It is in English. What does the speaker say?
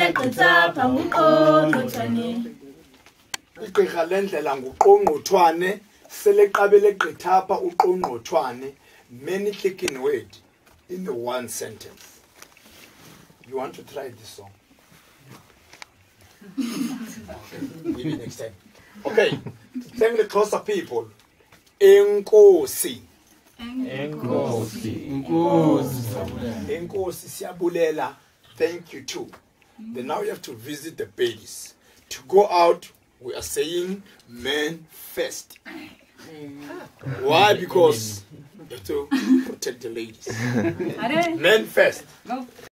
gqithapha nguqongqothwane. Igqirha lendlela nguqongqothwane seleqabele gqithapha uqongqothwane. Many clicking word in the one sentence. You want to try this song? Maybe next time. Okay. Thank the closer people. Enkosi. Enkosi siyabulela. Thank you too. Then now you have to visit the ladies. To go out, we are saying men first. Why? Because you have to protect the ladies. Men first.